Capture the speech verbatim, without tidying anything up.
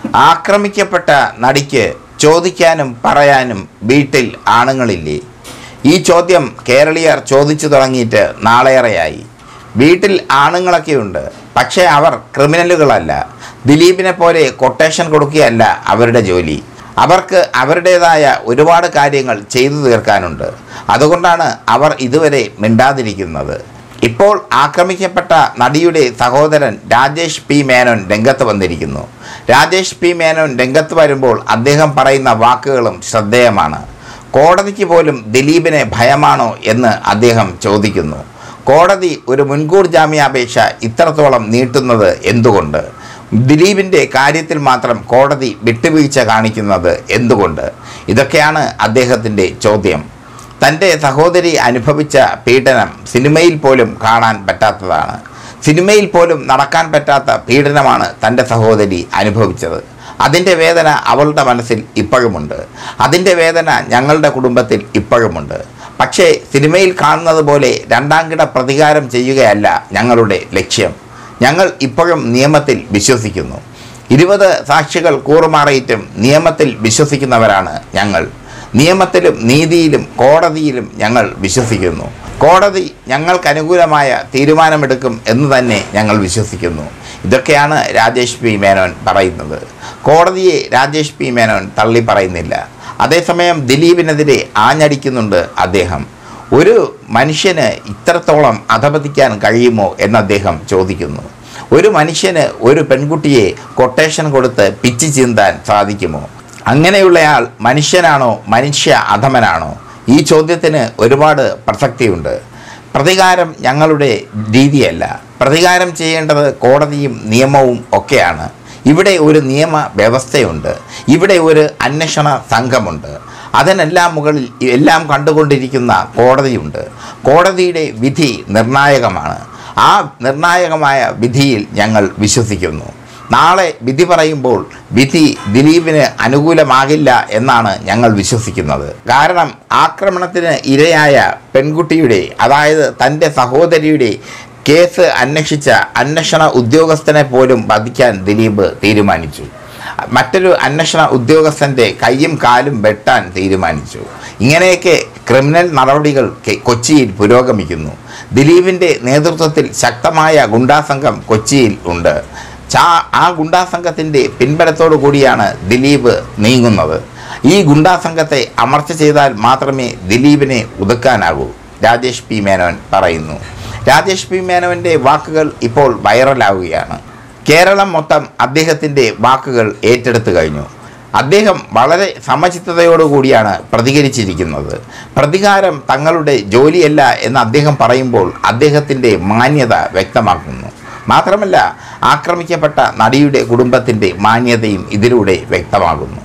ആക്രമിക്കപ്പെട്ട നടിക്ക് ചോദിക്കാനും പറയാനും വീട്ടിൽ ആണുങ്ങളില്ലേ? ഈ ചോദ്യം കേരളീയർ ചോദിച്ചു തുടങ്ങിയിട്ട് നാളേറെയായി. വീട്ടിൽ ആണുങ്ങളൊക്കെയുണ്ട്, പക്ഷേ അവർ ക്രിമിനലുകളല്ല. ദിലീപിനെ പോലെ കൊട്ടേഷൻ കൊടുക്കുകയല്ല അവരുടെ ജോലി. അവർക്ക് അവരുടേതായ ഒരുപാട് കാര്യങ്ങൾ ചെയ്തു തീർക്കാനുണ്ട്. അതുകൊണ്ടാണ് അവർ ഇതുവരെ മിണ്ടാതിരിക്കുന്നത്. ഇപ്പോൾ ആക്രമിക്കപ്പെട്ട നടിയുടെ സഹോദരൻ രാജേഷ് പി മേനോൻ രംഗത്ത് വന്നിരിക്കുന്നു. രാജേഷ് പി മേനോൻ രംഗത്ത് വരുമ്പോൾ അദ്ദേഹം പറയുന്ന വാക്കുകളും ശ്രദ്ധേയമാണ്. കോടതിക്ക് പോലും ദിലീപിനെ ഭയമാണോ എന്ന് അദ്ദേഹം ചോദിക്കുന്നു. കോടതി ഒരു മുൻകൂർ ജാമ്യാപേക്ഷ ഇത്രത്തോളം നീട്ടുന്നത് എന്തുകൊണ്ട്? ദിലീപിൻ്റെ കാര്യത്തിൽ മാത്രം കോടതി വിട്ടുവീഴ്ച കാണിക്കുന്നത് എന്തുകൊണ്ട്? ഇതൊക്കെയാണ് അദ്ദേഹത്തിൻ്റെ ചോദ്യം. തൻ്റെ സഹോദരി അനുഭവിച്ച പീഡനം സിനിമയിൽ പോലും കാണാൻ പറ്റാത്തതാണ്. സിനിമയിൽ പോലും നടക്കാൻ പറ്റാത്ത പീഡനമാണ് തൻ്റെ സഹോദരി അനുഭവിച്ചത്. അതിൻ്റെ വേദന അവളുടെ മനസ്സിൽ ഇപ്പോഴുമുണ്ട്. അതിൻ്റെ വേദന ഞങ്ങളുടെ കുടുംബത്തിൽ ഇപ്പോഴുമുണ്ട്. പക്ഷേ സിനിമയിൽ കാണുന്നത് പോലെ രണ്ടാംകിട പ്രതികാരം ചെയ്യുകയല്ല ഞങ്ങളുടെ ലക്ഷ്യം. ഞങ്ങൾ ഇപ്പോഴും നിയമത്തിൽ വിശ്വസിക്കുന്നു. ഇരുപത് സാക്ഷികൾ കൂറുമാറിയിട്ടും നിയമത്തിൽ വിശ്വസിക്കുന്നവരാണ് ഞങ്ങൾ. നിയമത്തിലും നീതിയിലും കോടതിയിലും ഞങ്ങൾ വിശ്വസിക്കുന്നു. കോടതി ഞങ്ങൾക്ക് അനുകൂലമായ തീരുമാനമെടുക്കും എന്ന് തന്നെ ഞങ്ങൾ വിശ്വസിക്കുന്നു. ഇതൊക്കെയാണ് രാജേഷ് പി മേനോൻ പറയുന്നത്. കോടതിയെ രാജേഷ് പി മേനോൻ തള്ളി പറയുന്നില്ല. അതേസമയം ദിലീപിനെതിരെ ആഞ്ഞടിക്കുന്നുണ്ട് അദ്ദേഹം. ഒരു മനുഷ്യന് ഇത്രത്തോളം അധപതിക്കാൻ കഴിയുമോ എന്ന് അദ്ദേഹം ചോദിക്കുന്നു. ഒരു മനുഷ്യന് ഒരു പെൺകുട്ടിയെ കൊട്ടേഷൻ കൊടുത്ത് പിച്ചി ചീന്താൻ സാധിക്കുമോ? അങ്ങനെയുള്ളയാൾ മനുഷ്യനാണോ മനുഷ്യ അധമനാണോ? ഈ ചോദ്യത്തിന് ഒരുപാട് പ്രസക്തിയുണ്ട്. പ്രതികാരം ഞങ്ങളുടെ രീതിയല്ല. പ്രതികാരം ചെയ്യേണ്ടത് കോടതിയും നിയമവും ഒക്കെയാണ്. ഇവിടെ ഒരു നിയമ വ്യവസ്ഥയുണ്ട്. ഇവിടെ ഒരു അന്വേഷണ സംഘമുണ്ട്. അതിനെല്ലാം മുകളിൽ എല്ലാം കണ്ടുകൊണ്ടിരിക്കുന്ന കോടതിയുണ്ട്. കോടതിയുടെ വിധി നിർണായകമാണ്. ആ നിർണായകമായ വിധിയിൽ ഞങ്ങൾ വിശ്വസിക്കുന്നു. നാളെ വിധി പറയുമ്പോൾ വിധി ദിലീപിന് അനുകൂലമാകില്ല എന്നാണ് ഞങ്ങൾ വിശ്വസിക്കുന്നത്. കാരണം ആക്രമണത്തിന് ഇരയായ പെൺകുട്ടിയുടെ, അതായത് തൻ്റെ സഹോദരിയുടെ കേസ് അന്വേഷിച്ച അന്വേഷണ ഉദ്യോഗസ്ഥനെ പോലും വധിക്കാൻ ദിലീപ് തീരുമാനിച്ചു. മറ്റൊരു അന്വേഷണ ഉദ്യോഗസ്ഥൻ്റെ കൈയും കാലും വെട്ടാൻ തീരുമാനിച്ചു. ഇങ്ങനെയൊക്കെ ക്രിമിനൽ നടപടികൾ കൊച്ചിയിൽ പുരോഗമിക്കുന്നു. ദിലീപിൻ്റെ നേതൃത്വത്തിൽ ശക്തമായ ഗുണ്ടാസംഘം കൊച്ചിയിൽ ഉണ്ട്. ചാ ആ ഗുണ്ടാസംഘത്തിൻ്റെ പിൻബലത്തോടു കൂടിയാണ് ദിലീപ് നീങ്ങുന്നത്. ഈ ഗുണ്ടാസംഘത്തെ അമർച്ച ചെയ്താൽ മാത്രമേ ദിലീപിനെ ഒതുക്കാനാകൂ, രാജേഷ് പി മേനോൻ പറയുന്നു. രാജേഷ് പി മേനോൻ്റെ വാക്കുകൾ ഇപ്പോൾ വൈറലാവുകയാണ്. കേരളം മൊത്തം അദ്ദേഹത്തിൻ്റെ വാക്കുകൾ ഏറ്റെടുത്തു കഴിഞ്ഞു. അദ്ദേഹം വളരെ സമചിത്തതയോടുകൂടിയാണ് പ്രതികരിച്ചിരിക്കുന്നത്. പ്രതികാരം തങ്ങളുടെ ജോലിയല്ല എന്ന് അദ്ദേഹം പറയുമ്പോൾ അദ്ദേഹത്തിൻ്റെ മാന്യത വ്യക്തമാക്കുന്നു. മാത്രമല്ല, ആക്രമിക്കപ്പെട്ട നടിയുടെ കുടുംബത്തിൻ്റെ മാന്യതയും ഇതിലൂടെ വ്യക്തമാകുന്നു.